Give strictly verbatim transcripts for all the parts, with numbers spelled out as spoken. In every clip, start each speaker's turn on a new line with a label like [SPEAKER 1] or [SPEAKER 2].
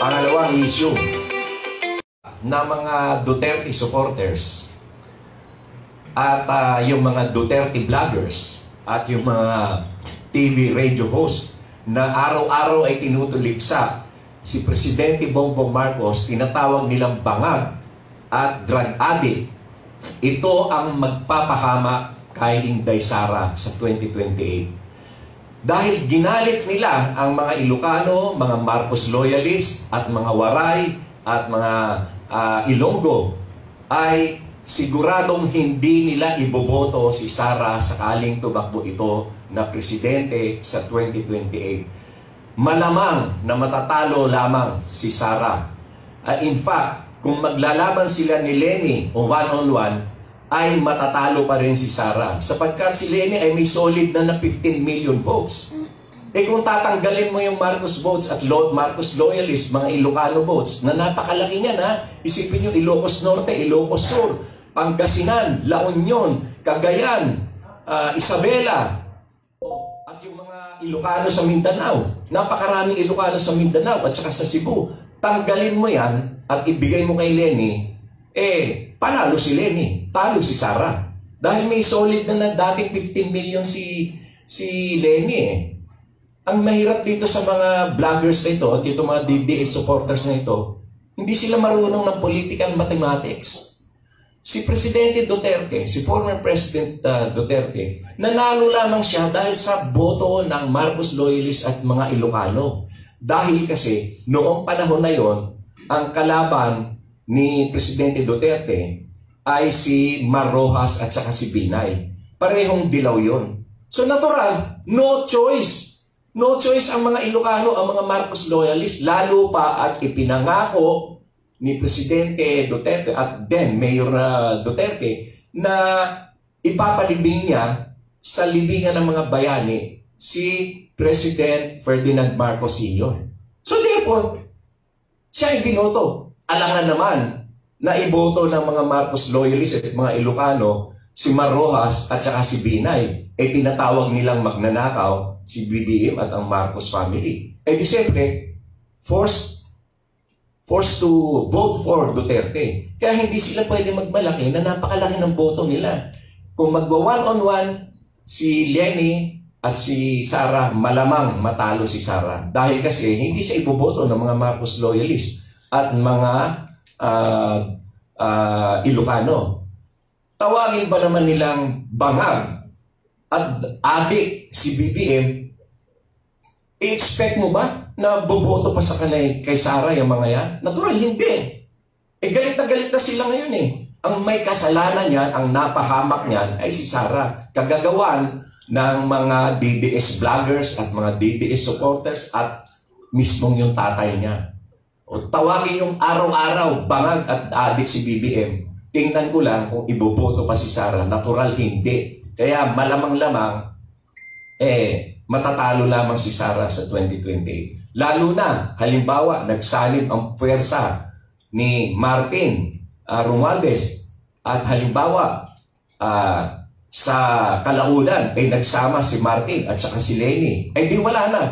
[SPEAKER 1] Pangalawang issue na mga Duterte supporters at uh, yung mga Duterte vloggers at yung mga T V radio host na araw-araw ay tinutuliksa si Presidente Bongbong Marcos, tinatawag nilang bangag at drug addict. Ito ang magpapahamak kay Inday Sara sa twenty twenty-eight. Dahil ginalit nila ang mga Ilocano, mga Marcos loyalist at mga Waray at mga uh, Ilonggo, ay siguradong hindi nila iboboto si Sara sakaling tumakbo ito na presidente sa twenty twenty-eight. Malamang na matatalo lamang si Sara. Uh, in fact, kung maglalaban sila ni Leni o one-on-one, ay matatalo pa rin si Sara. Sapagkat si Leni ay may solid na na fifteen million votes. Eh kung tatanggalin mo yung Marcos votes at Lord Marcos loyalist, mga Ilocano votes, na napakalaki niyan ha. Isipin nyo, Ilocos Norte, Ilocos Sur, Pangasinan, La Union, Cagayan, uh, Isabela, at yung mga Ilocano sa Mindanao. Napakaraming Ilocano sa Mindanao at saka sa Cebu. Tanggalin mo yan at ibigay mo kay Leni, eh, panalo si Leni, talo si Sara. Dahil may solid na na dating fifteen million si, si Leni eh. Ang mahirap dito sa mga vloggers na ito, at itong mga D D S supporters na ito, hindi sila marunong ng political mathematics. Si Presidente Duterte, si former President uh, Duterte, nanalo lamang siya dahil sa boto ng Marcos loyalists at mga Ilocano. Dahil kasi noong panahon na yon, ang kalaban ni Presidente Duterte ay si Mar Rojas at saka si Binay. Parehong dilaw yon. So natural, no choice. No choice ang mga Ilocano, ang mga Marcos loyalists, lalo pa at ipinangako ni Presidente Duterte at then Mayor uh, Duterte na ipapalibing niya sa libingan ng mga bayani si President Ferdinand Marcos Senior So therefore, siya ay binoto. Alangan naman na iboto ng mga Marcos loyalists at mga Ilocano si Mar Rojas at saka si Binay. Eh tinatawag nilang magnanakaw si B B M at ang Marcos family. Eh di siyempre, forced, forced to vote for Duterte. Kaya hindi sila pwede magmalaki na napakalaki ng boto nila. Kung magwa one-on-one si Leni at si Sara, malamang matalo si Sara. Dahil kasi hindi siya iboboto ng mga Marcos loyalists at mga uh, uh, Ilocano. Tawagin ba naman nilang bangag at adik si B B M, i-expect mo ba na boboto pa sa kanay kay Sara yung mga yan? Natural, hindi. Eh galit na galit na sila ngayon eh. Ang may kasalanan niyan, ang napahamak niyan ay si Sara. Kagagawan ng mga D D S vloggers at mga D D S supporters at mismong yung tatay niya. O tawagin yung araw-araw, bangag at adik si B B M. Tingnan ko lang kung iboboto pa si Sara. Natural, hindi. Kaya malamang-lamang, eh, matatalo lamang si Sara sa twenty twenty-eight. Lalo na, halimbawa, nagsalib ang puwersa ni Martin uh, Romualdez at halimbawa, uh, sa kalaunan, ay nagsama si Martin at saka si Leni. Ay di wala na.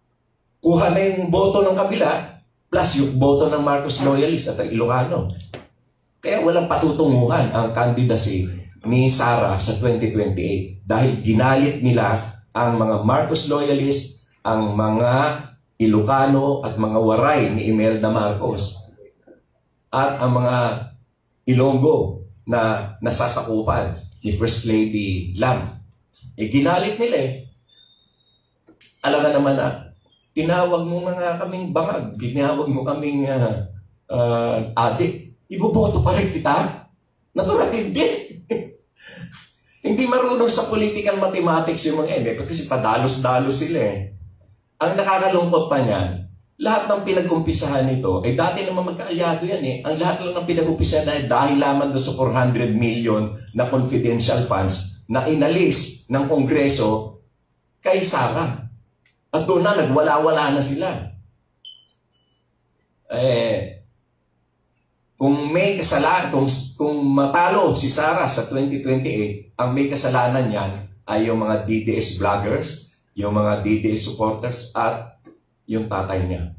[SPEAKER 1] Kuha na yung boto ng kabila plus yung boto ng Marcos loyalist at Ilocano. Kaya walang patutunguhan ang candidacy ni Sara sa twenty twenty-eight dahil ginalit nila ang mga Marcos loyalist, ang mga Ilocano at mga Waray ni Imelda Marcos at ang mga Ilonggo na nasasakupan ni First Lady Lam. Eh ginalit nila eh. Alam nga naman na tinawag mo nga kaming bangag, tinawag mo kaming uh, uh, adik. Iboboto pa rin kita? Natural, hindi. Hindi marunong sa political mathematics yung mga yan. Kasi padalos-dalos sila eh. Ang nakakalungkot pa niyan, lahat ng pinag-umpisahan nito, eh dati naman magkaalyado yan eh. Ang lahat lang ng pinag-umpisahan ay dahil lamang doon sa four hundred million na confidential funds na inalis ng Kongreso kay Sara. At doon na, nagwala-wala na sila. Eh, kung may kasalanan, kung, kung matalo si Sara sa twenty twenty-eight, ang may kasalanan niyan ay yung mga D D S vloggers, yung mga D D S supporters at yung tatay niya.